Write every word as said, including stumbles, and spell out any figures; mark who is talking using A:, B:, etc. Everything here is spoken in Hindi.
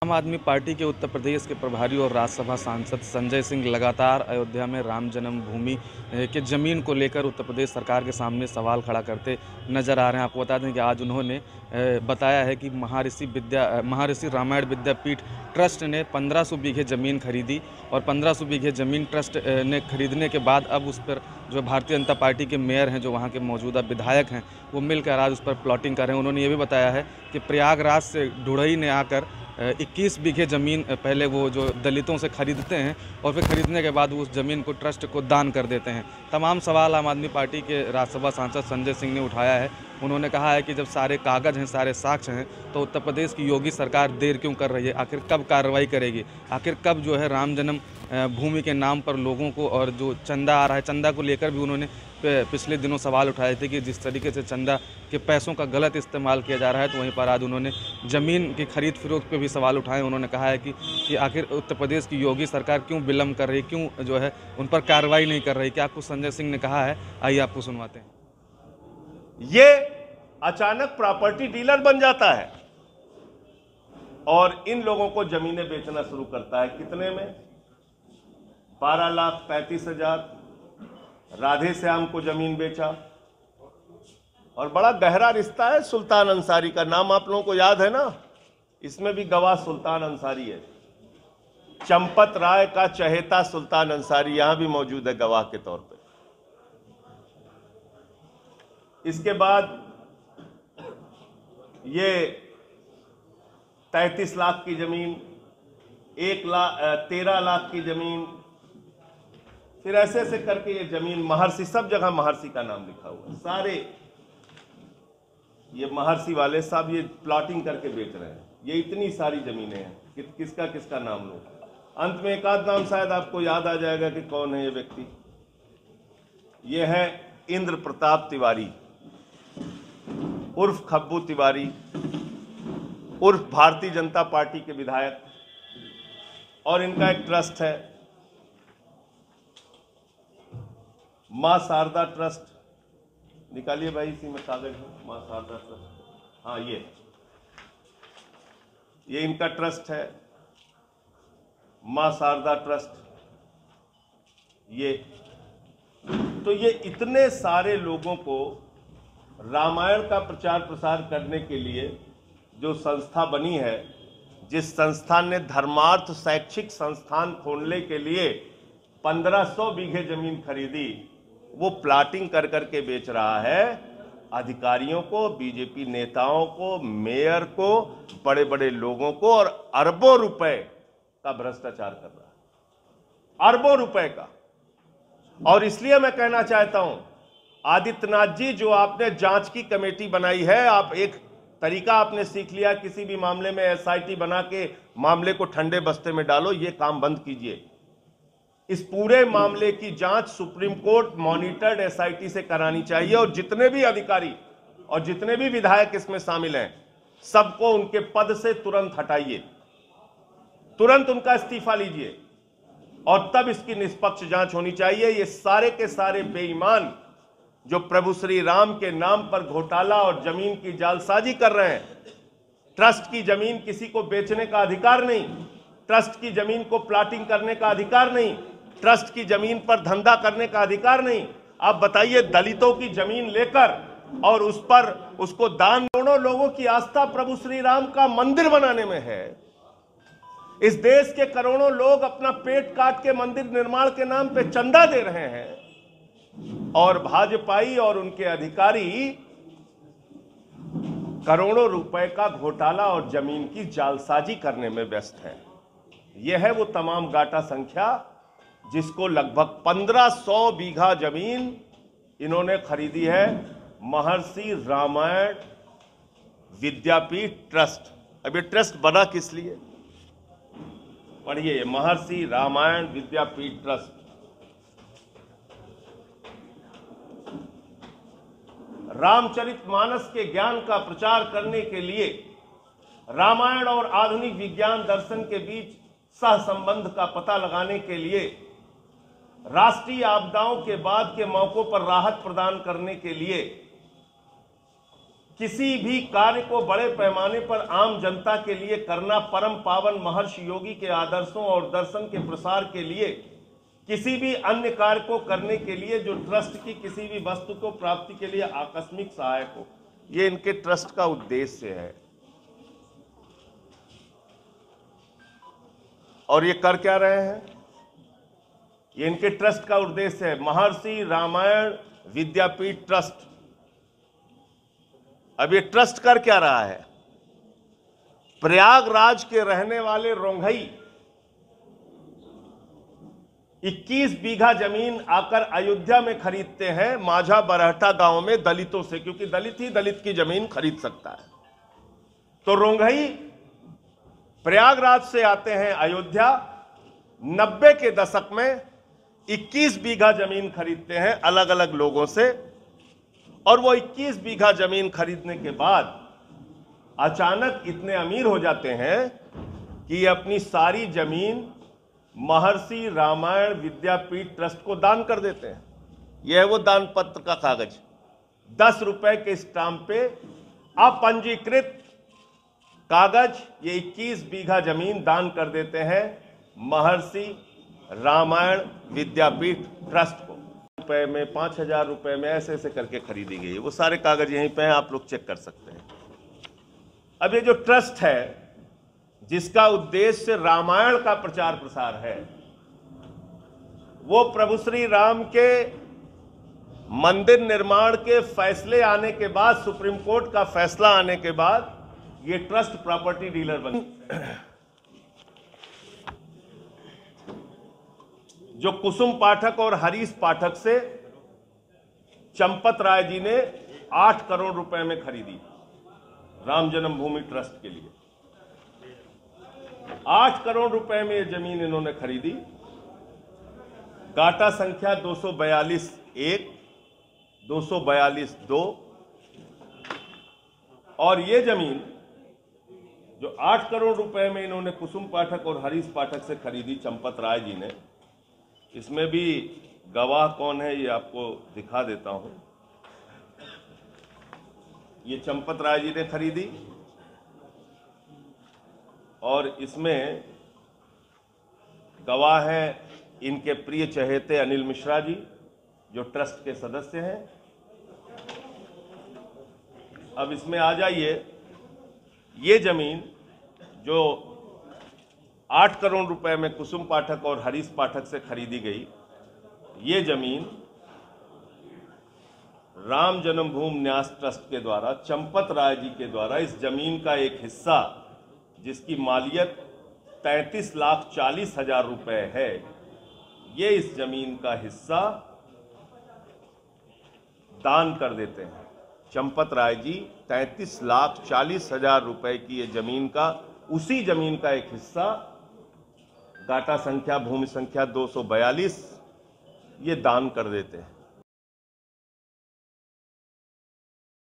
A: आम आदमी पार्टी के उत्तर प्रदेश के प्रभारी और राज्यसभा सांसद संजय सिंह लगातार अयोध्या में राम जन्मभूमि के ज़मीन को लेकर उत्तर प्रदेश सरकार के सामने सवाल खड़ा करते नजर आ रहे हैं। आपको बता दें कि आज उन्होंने बताया है कि महर्षि विद्या महर्षि रामायण विद्यापीठ ट्रस्ट ने पंद्रह सौ बीघे ज़मीन खरीदी और पंद्रह सौ बीघे ज़मीन ट्रस्ट ने खरीदने के बाद अब उस पर जो भारतीय जनता पार्टी के मेयर हैं, जो वहाँ के मौजूदा विधायक हैं, वो मिलकर आज उस पर प्लॉटिंग कर रहे हैं। उन्होंने ये भी बताया है कि प्रयागराज से ढुड़ई ने आकर इक्कीस बीघे ज़मीन पहले वो जो दलितों से खरीदते हैं और फिर खरीदने के बाद वो उस ज़मीन को ट्रस्ट को दान कर देते हैं। तमाम सवाल आम आदमी पार्टी के राज्यसभा सांसद संजय सिंह ने उठाया है। उन्होंने कहा है कि जब सारे कागज़ हैं, सारे साक्ष्य हैं, तो उत्तर प्रदेश की योगी सरकार देर क्यों कर रही है? आखिर कब कार्रवाई करेगी? आखिर कब जो है राम जन्म भूमि के नाम पर लोगों को और जो चंदा आ रहा है, चंदा को लेकर भी उन्होंने पिछले दिनों सवाल उठाए थे कि जिस तरीके से चंदा के पैसों का गलत इस्तेमाल किया जा रहा है, तो वहीं पर आज उन्होंने ज़मीन की खरीद फरोख्त पे भी सवाल उठाए। उन्होंने कहा है कि, कि आखिर उत्तर प्रदेश की योगी सरकार क्यों विलम्ब कर रही, क्यों जो है उन पर कार्रवाई नहीं कर रही। क्या आपको संजय सिंह ने कहा है? आइए आपको सुनवाते हैं।
B: ये अचानक प्रॉपर्टी डीलर बन जाता है और इन लोगों को जमीनें बेचना शुरू करता है। कितने में? बारह लाख पैंतीस हजार राधे श्याम को जमीन बेचा। और बड़ा गहरा रिश्ता है सुल्तान अंसारी का। नाम आप लोगों को याद है ना? इसमें भी गवाह सुल्तान अंसारी है। चंपत राय का चहेता सुल्तान अंसारी यहां भी मौजूद है गवाह के तौर पे। इसके बाद ये तैंतीस लाख की जमीन, एक लाख तेरह लाख की जमीन, फिर ऐसे ऐसे करके ये जमीन महर्षि, सब जगह महर्षि का नाम लिखा हुआ है। सारे ये महर्षि वाले सब ये प्लॉटिंग करके बेच रहे हैं। ये इतनी सारी जमीनें हैं कि किसका किसका नाम लो। अंत में एक आध नाम शायद आपको याद आ जाएगा कि कौन है ये व्यक्ति। ये है इंद्र प्रताप तिवारी उर्फ खब्बू तिवारी उर्फ भारतीय जनता पार्टी के विधायक, और इनका एक ट्रस्ट है मां शारदा ट्रस्ट। निकालिए भाई, इसी में कागज है मां शारदा ट्रस्ट। हाँ, ये ये इनका ट्रस्ट है मां शारदा ट्रस्ट। ये तो ये इतने सारे लोगों को रामायण का प्रचार प्रसार करने के लिए जो संस्था बनी है, जिस संस्थान ने धर्मार्थ शैक्षिक संस्थान खोलने के लिए पंद्रह सौ बीघे जमीन खरीदी, वो प्लाटिंग कर करके बेच रहा है अधिकारियों को, बीजेपी नेताओं को, मेयर को, बड़े बड़े लोगों को, और अरबों रुपए का भ्रष्टाचार कर रहा है, अरबों रुपए का। और इसलिए मैं कहना चाहता हूं, आदित्यनाथ जी, जो आपने जांच की कमेटी बनाई है, आप एक तरीका आपने सीख लिया, किसी भी मामले में एसआईटी बना के मामले को ठंडे बस्ते में डालो, ये काम बंद कीजिए। इस पूरे मामले की जांच सुप्रीम कोर्ट मॉनिटर्ड एसआईटी से करानी चाहिए, और जितने भी अधिकारी और जितने भी विधायक इसमें शामिल हैं, सबको उनके पद से तुरंत हटाइए, तुरंत उनका इस्तीफा लीजिए, और तब इसकी निष्पक्ष जांच होनी चाहिए। ये सारे के सारे बेईमान जो प्रभु श्री राम के नाम पर घोटाला और जमीन की जालसाजी कर रहे हैं, ट्रस्ट की जमीन किसी को बेचने का अधिकार नहीं, ट्रस्ट की जमीन को प्लाटिंग करने का अधिकार नहीं, ट्रस्ट की जमीन पर धंधा करने का अधिकार नहीं। आप बताइए, दलितों की जमीन लेकर और उस पर उसको दान, दोनों लोगों की आस्था प्रभु श्री राम का मंदिर बनाने में है। इस देश के करोड़ों लोग अपना पेट काट के मंदिर निर्माण के नाम पे चंदा दे रहे हैं, और भाजपाई और उनके अधिकारी करोड़ों रुपए का घोटाला और जमीन की जालसाजी करने में व्यस्त हैं। यह है वो तमाम गाटा संख्या जिसको लगभग पंद्रह सौ बीघा जमीन इन्होंने खरीदी है महर्षि रामायण विद्यापीठ ट्रस्ट। अब ये ट्रस्ट बना किस लिए? पढ़िए, महर्षि रामायण विद्यापीठ ट्रस्ट। रामचरितमानस के ज्ञान का प्रचार करने के लिए, रामायण और आधुनिक विज्ञान दर्शन के बीच सह संबंध का पता लगाने के लिए, राष्ट्रीय आपदाओं के बाद के मौकों पर राहत प्रदान करने के लिए किसी भी कार्य को बड़े पैमाने पर आम जनता के लिए करना परम पावन महर्षि योगी के आदर्शों और दर्शन के प्रसार के लिए, किसी भी अन्य कार्य को करने के लिए जो ट्रस्ट की किसी भी वस्तु को प्राप्ति के लिए आकस्मिक सहायक हो, ये इनके ट्रस्ट का उद्देश्य है। और ये कर क्या रहे हैं? ये इनके ट्रस्ट का उद्देश्य है महर्षि रामायण विद्यापीठ ट्रस्ट। अब ये ट्रस्ट कर क्या रहा है? प्रयागराज के रहने वाले रोंघई इक्कीस बीघा जमीन आकर अयोध्या में खरीदते हैं माझा बरहटा गांव में दलितों से, क्योंकि दलित ही दलित की जमीन खरीद सकता है। तो रोंघई प्रयागराज से आते हैं अयोध्या, नब्बे के दशक में इक्कीस बीघा जमीन खरीदते हैं अलग अलग लोगों से, और वो इक्कीस बीघा जमीन खरीदने के बाद अचानक इतने अमीर हो जाते हैं कि ये अपनी सारी जमीन महर्षि रामायण विद्यापीठ ट्रस्ट को दान कर देते हैं। यह है वो दान पत्र का कागज, दस रुपए के स्टाम्प पे अपंजीकृत कागज, ये इक्कीस बीघा जमीन दान कर देते हैं महर्षि रामायण विद्यापीठ ट्रस्ट को। रुपए में, पांच हजार रुपए में, ऐसे ऐसे करके खरीदी गई। वो सारे कागज यहीं पे हैं, आप लोग चेक कर सकते हैं। अब ये जो ट्रस्ट है जिसका उद्देश्य रामायण का प्रचार प्रसार है, वो प्रभु श्री राम के मंदिर निर्माण के फैसले आने के बाद, सुप्रीम कोर्ट का फैसला आने के बाद, ये ट्रस्ट प्रॉपर्टी डीलर बन, जो कुसुम पाठक और हरीश पाठक से चंपत राय जी ने आठ करोड़ रुपए में खरीदी राम जन्मभूमि ट्रस्ट के लिए। आठ करोड़ रुपए में ये जमीन इन्होंने खरीदी। गाटा संख्या दो सौ बयालीस एक, दो सौ बयालीस दो, और ये जमीन जो आठ करोड़ रुपए में इन्होंने कुसुम पाठक और हरीश पाठक से खरीदी चंपत राय जी ने, इसमें भी गवाह कौन है ये आपको दिखा देता हूं। ये चंपत राय जी ने खरीदी, और इसमें गवाह हैं इनके प्रिय चहेते अनिल मिश्रा जी, जो ट्रस्ट के सदस्य हैं। अब इसमें आ जाइए, ये जमीन जो आठ करोड़ रुपए में कुसुम पाठक और हरीश पाठक से खरीदी गई, ये जमीन राम जन्मभूमि न्यास ट्रस्ट के द्वारा चंपत राय जी के द्वारा इस जमीन का एक हिस्सा, जिसकी मालियत तैंतीस लाख चालीस हजार रुपए है, ये इस जमीन का हिस्सा दान कर देते हैं। चंपत राय जी तैंतीस लाख चालीस हजार रुपए की ये जमीन का, उसी जमीन का एक हिस्सा गाटा संख्या भूमि संख्या दो सौ बयालीस ये दान कर देते हैं।